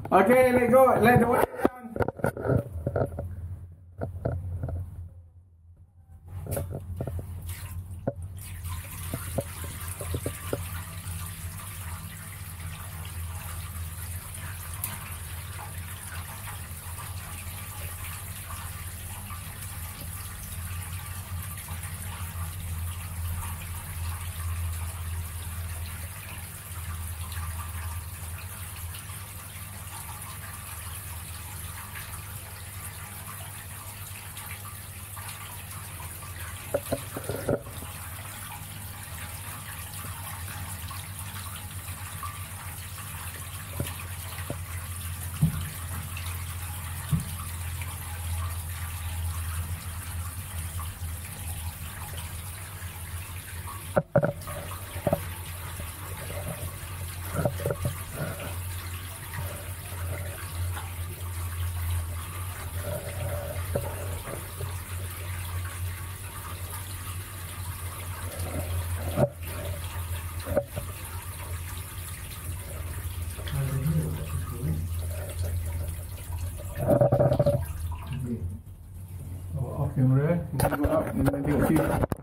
Okay, let go. Let the weight down. Off camera, go up and then tengok sini.